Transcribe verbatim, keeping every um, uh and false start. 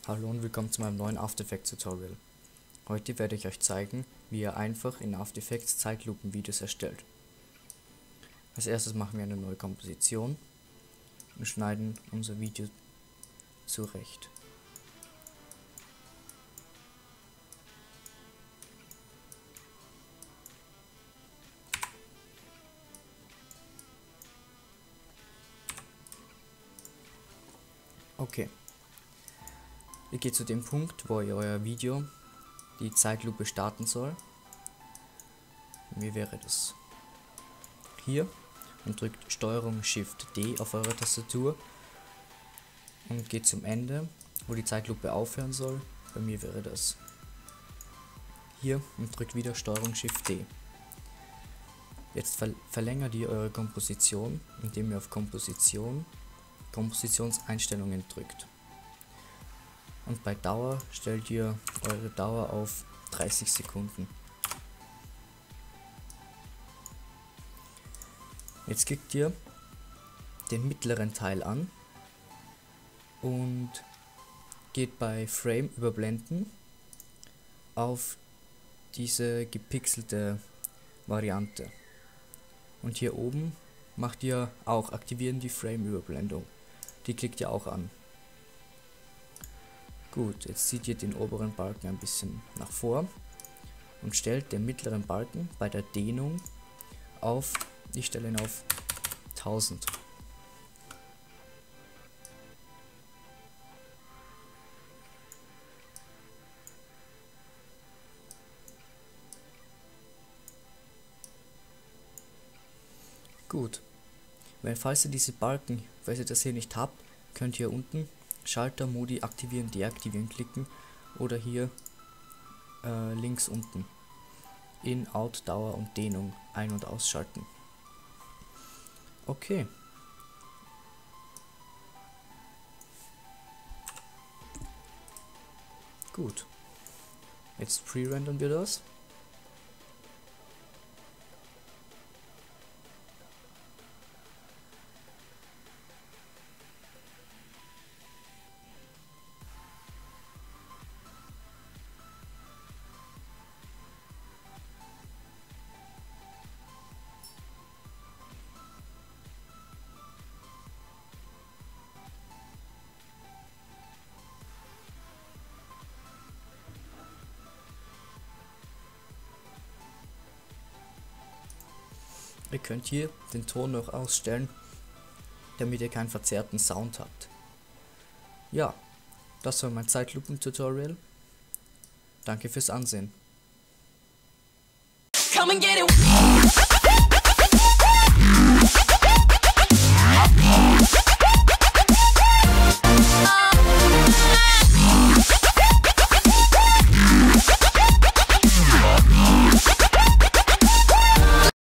Hallo und willkommen zu meinem neuen After Effects Tutorial. Heute werde ich euch zeigen, wie ihr einfach in After Effects Zeitlupenvideos erstellt. Als erstes machen wir eine neue Komposition und schneiden unser Video zurecht. Okay. Ihr geht zu dem Punkt, wo ihr euer Video die Zeitlupe starten soll. Mir wäre das hier und drückt Steuerung Shift D auf eurer Tastatur und geht zum Ende, wo die Zeitlupe aufhören soll. Bei mir wäre das hier und drückt wieder Steuerung Shift D. Jetzt ver verlängert ihr eure Komposition, indem ihr auf Komposition, Kompositionseinstellungen drückt. Und bei Dauer stellt ihr eure Dauer auf dreißig Sekunden. Jetzt klickt ihr den mittleren Teil an und geht bei Frame überblenden auf diese gepixelte Variante. Und hier oben macht ihr auch aktivieren die Frame Überblendung. Die klickt ihr auch an. Gut, jetzt zieht ihr den oberen Balken ein bisschen nach vor und stellt den mittleren Balken bei der Dehnung auf, ich stelle ihn auf tausend. Gut, wenn falls ihr diese Balken, falls ihr das hier nicht habt, könnt ihr unten Schalter, Modi aktivieren, deaktivieren klicken oder hier äh, links unten in Out, Dauer und Dehnung ein- und ausschalten. Okay. Gut. Jetzt pre-rendern wir das. Ihr könnt hier den Ton noch ausstellen, damit ihr keinen verzerrten Sound habt. Ja, das war mein Zeitlupen-Tutorial. Danke fürs Ansehen. Come and get it.